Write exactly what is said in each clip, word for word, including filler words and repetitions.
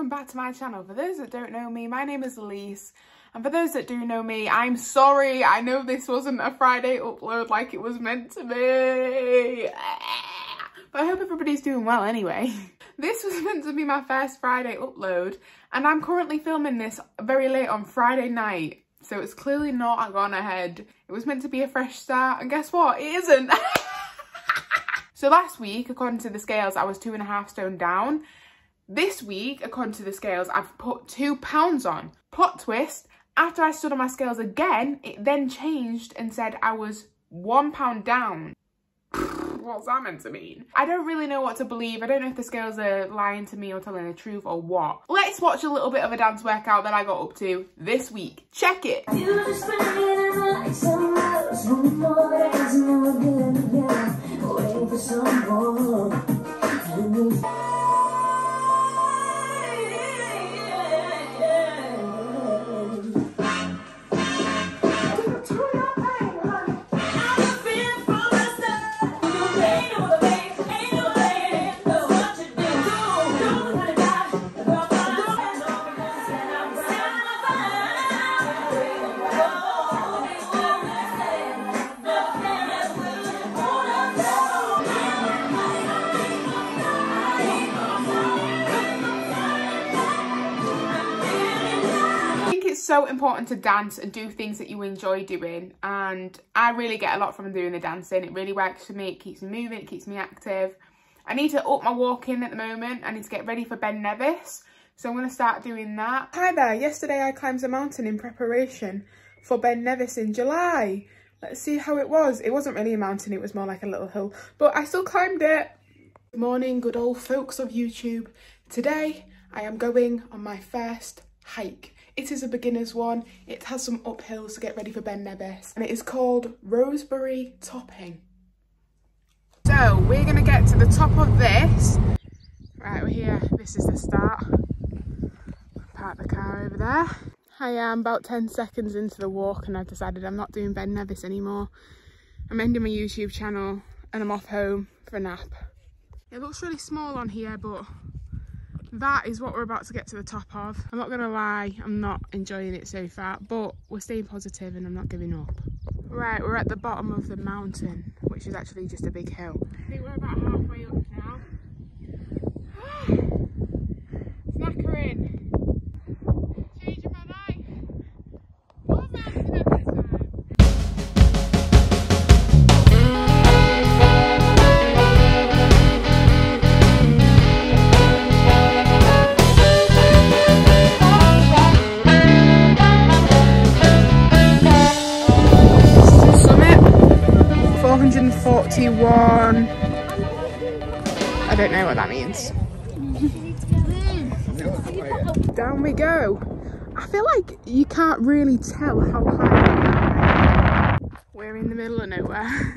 welcome back to my channel. For those that don't know me, my name is Elise, and for those that do know me, I'm sorry. I know this wasn't a Friday upload like it was meant to be, but I hope everybody's doing well anyway. This was meant to be my first Friday upload, and I'm currently filming this very late on Friday night, so it's clearly not gone ahead. It was meant to be a fresh start, and guess what? It isn't. So last week, according to the scales, I was two and a half stone down. This week, according to the scales, I've put two pounds on. Plot twist, after I stood on my scales again, it then changed and said I was one pound down. What's that meant to mean? I don't really know what to believe. I don't know if the scales are lying to me or telling the truth or what. Let's watch a little bit of a dance workout that I got up to this week. Check it. So important to dance and do things that you enjoy doing, and I really get a lot from doing the dancing. It really works for me. It keeps me moving, it keeps me active. I need to up my walking at the moment. I need to get ready for Ben Nevis, so I'm going to start doing that. Hi there, yesterday I climbed a mountain in preparation for Ben Nevis in July. Let's see how it was. It wasn't really a mountain, it was more like a little hill, but I still climbed it. Good morning, good old folks of YouTube. Today I am going on my first hike. It is a beginner's one. It has some uphills to get ready for Ben Nevis, and it is called Roseberry Topping. So we're gonna get to the top of this. Right, we're here. This is the start. Park the car over there. I am about ten seconds into the walk, and I've decided I'm not doing Ben Nevis anymore. I'm ending my YouTube channel, and I'm off home for a nap. It looks really small on here, but that is what we're about to get to the top of. I'm not gonna lie, I'm not enjoying it so far, but we're staying positive and I'm not giving up. Right, we're at the bottom of the mountain, which is actually just a big hill. I think we're about halfway up now. Snackering. Changing my life. One mountain at a time. four hundred forty-one. I don't know what that means. Down we go. I feel like you can't really tell how high we're in the middle of nowhere.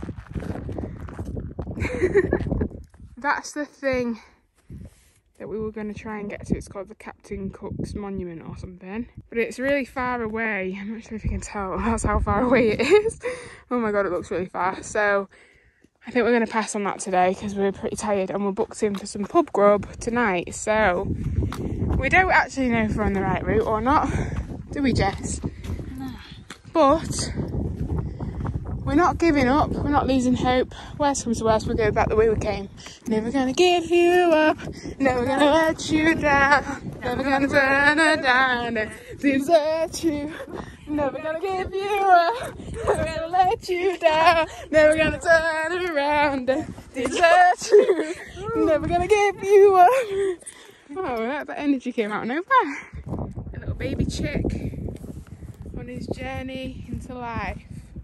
That's the thing that we were going to try and get to. It's called the Captain Cook's Monument or something, but it's really far away. I'm not sure if you can tell, that's how far away it is. Oh my god, it looks really far. So I think we're going to pass on that today because we're pretty tired, and we're booked in for some pub grub tonight, so we don't actually know if we're on the right route or not, do we, Jess? No. But we're not giving up, we're not losing hope. Worst comes to worst, we'll go back the way we came. Never gonna give you up, never gonna let you down, never gonna turn her down and desert you. Never gonna give you up, never gonna let you down, never gonna turn around and desert you. Never gonna give you up. Oh, that, that energy came out of nowhere. A little baby chick on his journey into life.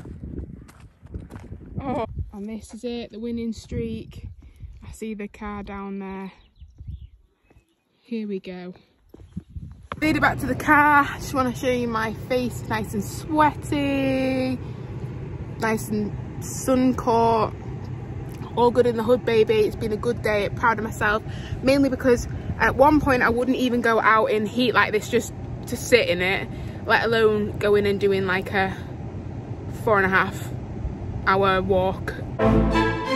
Oh, and this is it, the winning streak. I see the car down there. Here we go. Made it back to the car. Just want to show you my face, nice and sweaty, nice and sun caught. All good in the hood, baby. It's been a good day. Proud of myself, mainly because at one point I wouldn't even go out in heat like this just to sit in it, let alone going and doing like a four and a half hour walk.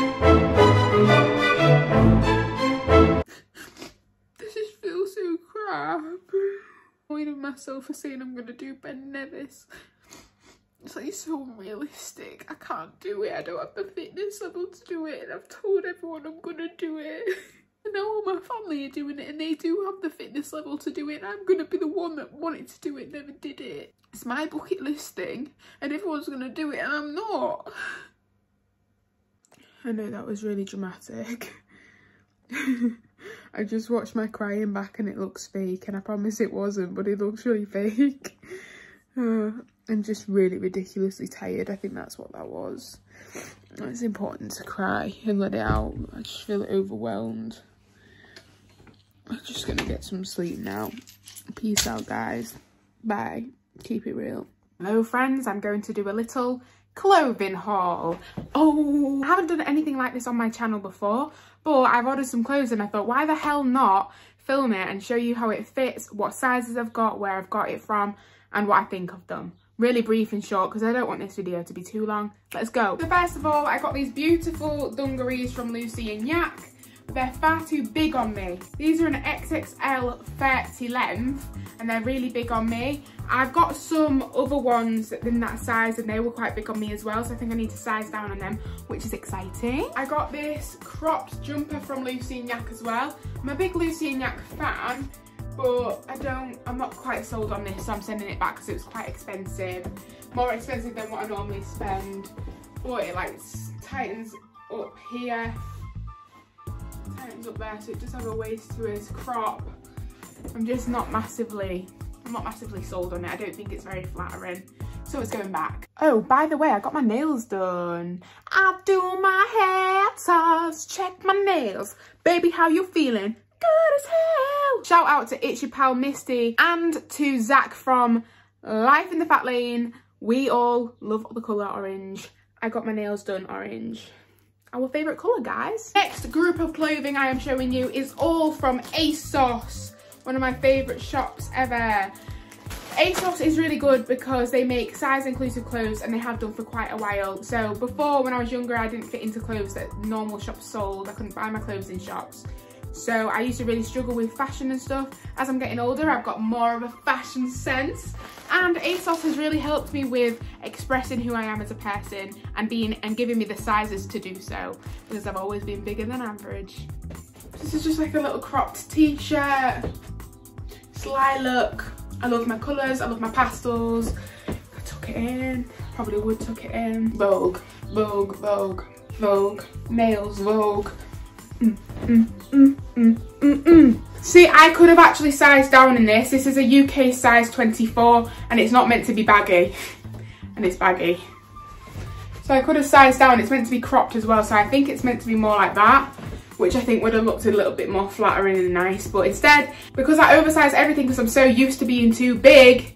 This just feels so crap. myself for saying I'm gonna do Ben Nevis. It's like so unrealistic. I can't do it. I don't have the fitness level to do it, and I've told everyone I'm gonna do it. And now all my family are doing it, and they do have the fitness level to do it, and I'm gonna be the one that wanted to do it, never did it. It's my bucket list thing, and everyone's gonna do it, and I'm not. I know that was really dramatic. I just watched my crying back and it looks fake, and I promise it wasn't, but it looks really fake. Uh, I'm just really ridiculously tired. I think that's what that was. It's important to cry and let it out. I just feel overwhelmed. I'm just gonna get some sleep now. Peace out, guys. Bye. Keep it real. Hello, friends. I'm going to do a little clothing haul. Oh, I haven't done anything like this on my channel before, but I've ordered some clothes and I thought, why the hell not film it and show you how it fits, what sizes I've got, where I've got it from, and what I think of them. Really brief and short because I don't want this video to be too long. Let's go. So first of all, I got these beautiful dungarees from Lucy and Yak. They're far too big on me. These are an X X L thirty length and they're really big on me. I've got some other ones in that size and they were quite big on me as well, so I think I need to size down on them, which is exciting. I got this cropped jumper from Lucy and Yak as well. I'm a big Lucy and Yak fan, but I don't, I'm not quite sold on this, so I'm sending it back because it was quite expensive. More expensive than what I normally spend. But it like tightens up here, tightens up there, so it does have a waist to it, crop. I'm just not massively, I'm not massively sold on it. I don't think it's very flattering, so it's going back. Oh, by the way, I got my nails done. I do my hair toss, check my nails. Baby, how you feeling? Good as hell. Shout out to Itchy Pal Misty and to Zach from Life in the Fat Lane. We all love the colour orange. I got my nails done orange. Our favourite colour, guys. Next group of clothing I am showing you is all from ASOS. One of my favourite shops ever. ASOS is really good because they make size inclusive clothes and they have done for quite a while. So before, when I was younger, I didn't fit into clothes that normal shops sold. I couldn't buy my clothes in shops. So I used to really struggle with fashion and stuff. As I'm getting older, I've got more of a fashion sense. And ASOS has really helped me with expressing who I am as a person and being and giving me the sizes to do so, because I've always been bigger than average. This is just like a little cropped t-shirt. Sly look. I love my colours, I love my pastels. I tuck it in, probably would tuck it in. Vogue, Vogue, Vogue, Vogue, nails, Vogue. Mm, mm, mm, mm, mm, mm. See, I could have actually sized down in this. This is a U K size twenty-four and it's not meant to be baggy. And it's baggy. So I could have sized down. It's meant to be cropped as well, so I think it's meant to be more like that, which I think would have looked a little bit more flattering and nice. But instead, because I oversize everything because I'm so used to being too big,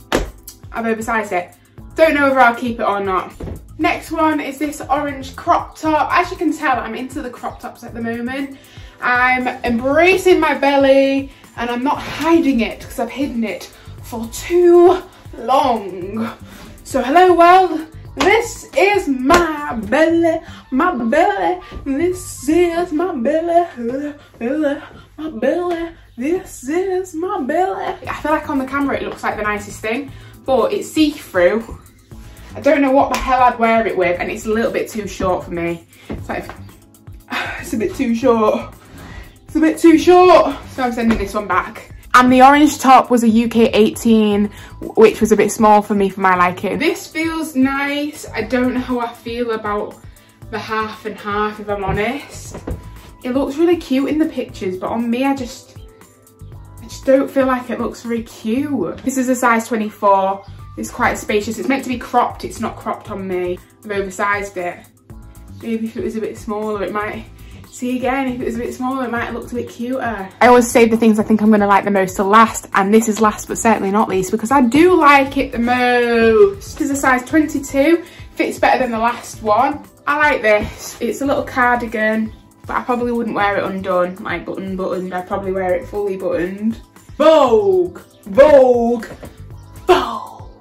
I've oversized it. Don't know whether I'll keep it or not. Next one is this orange crop top. As you can tell, I'm into the crop tops at the moment. I'm embracing my belly and I'm not hiding it because I've hidden it for too long. So hello world. This is my belly, my belly, this is my belly, belly, my belly, this is my belly. I feel like on the camera it looks like the nicest thing, but it's see-through. I don't know what the hell I'd wear it with, and it's a little bit too short for me. It's like, it's a bit too short. It's a bit too short, so I'm sending this one back. And the orange top was a U K eighteen, which was a bit small for me for my liking. This feels nice. I don't know how I feel about the half and half, if I'm honest. It looks really cute in the pictures, but on me, I just, I just don't feel like it looks very cute. This is a size twenty-four. It's quite spacious. It's meant to be cropped. It's not cropped on me. I've oversized it. Maybe if it was a bit smaller, it might... See again, if it was a bit smaller, it might have looked a bit cuter. I always save the things I think I'm going to like the most to last, and this is last but certainly not least because I do like it the most. This is a size twenty-two, fits better than the last one. I like this. It's a little cardigan, but I probably wouldn't wear it undone, like button buttoned. I'd probably wear it fully buttoned. Vogue, Vogue, Vogue.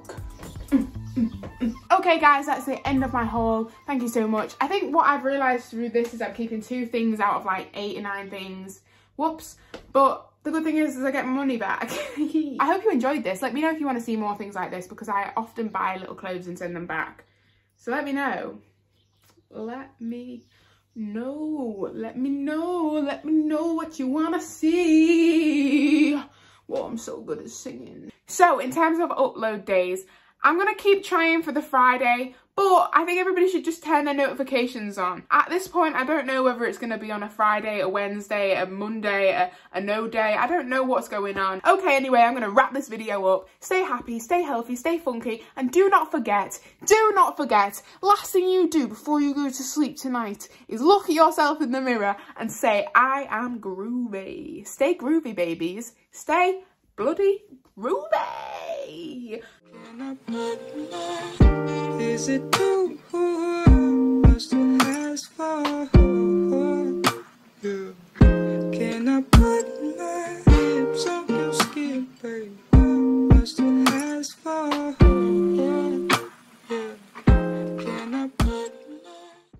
Okay guys, that's the end of my haul. Thank you so much. I think what I've realised through this is I'm keeping two things out of like eight or nine things. Whoops. But The good thing is, is I get my money back. I hope you enjoyed this. Let me know if you want to see more things like this, because I often buy little clothes and send them back. So let me know. Let me know. Let me know. Let me know what you want to see. Well, I'm so good at singing. So in terms of upload days, I'm going to keep trying for the Friday, but I think everybody should just turn their notifications on. At this point, I don't know whether it's going to be on a Friday, a Wednesday, a Monday, a, a no day. I don't know what's going on. Okay, anyway, I'm going to wrap this video up. Stay happy, stay healthy, stay funky, and do not forget, do not forget, last thing you do before you go to sleep tonight is look at yourself in the mirror and say, I am groovy. Stay groovy, babies. Stay bloody groovy. Is it too